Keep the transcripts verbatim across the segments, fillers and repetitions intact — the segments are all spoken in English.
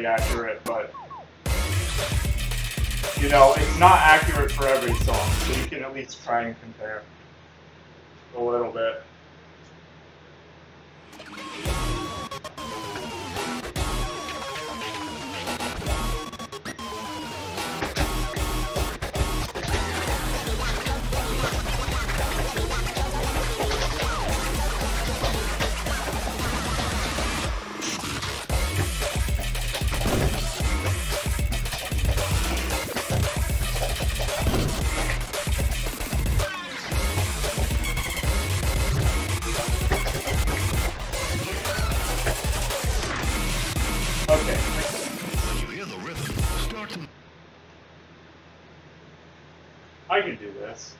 really accurate, but you know, it's not accurate for every song, so you can at least try and compare a little bit. I can do this.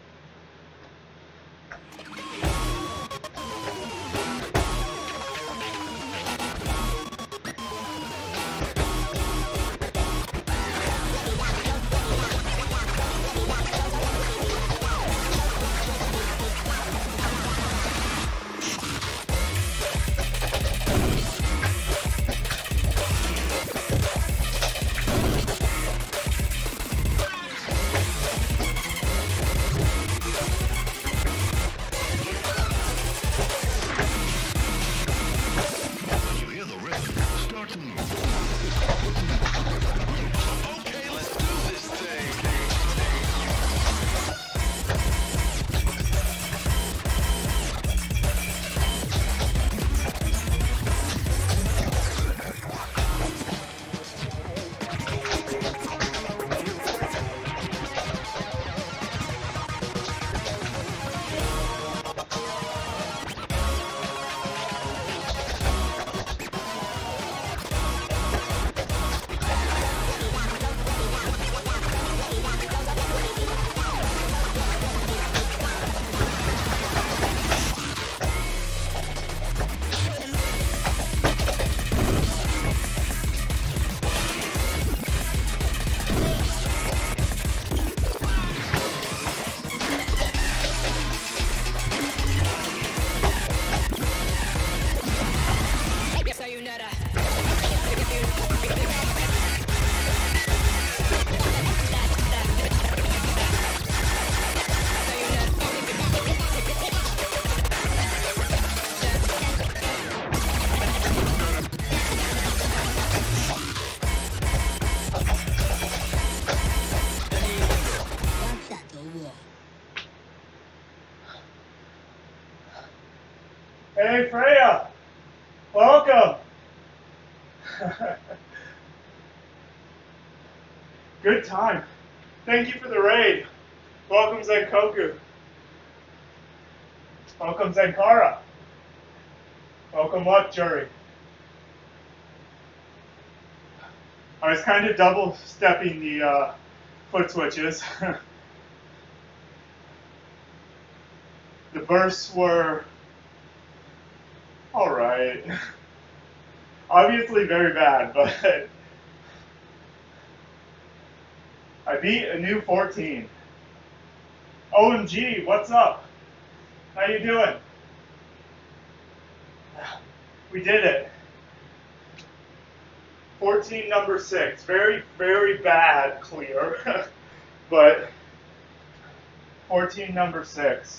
Hey Freya, welcome. Good time. Thank you for the raid. Welcome Zenkoku. Welcome Zenkara. Welcome Luxury. I was kind of double stepping the uh, foot switches. The bursts were all right. Obviously very bad, but I beat a new fourteen. O M G, what's up? How you doing? We did it. fourteen number six. Very, very bad clear, but fourteen number six.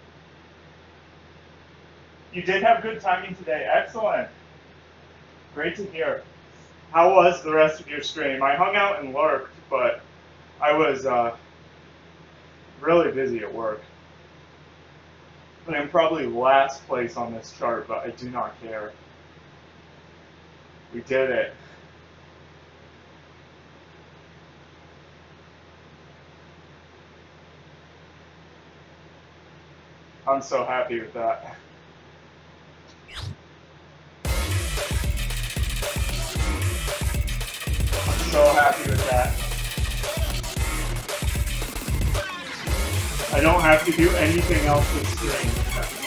You did have good timing today. Excellent. Great to hear. How was the rest of your stream? I hung out and lurked, but I was uh, really busy at work. And I'm probably last place on this chart, but I do not care. We did it. I'm so happy with that. So happy with that. I don't have to do anything else with stream.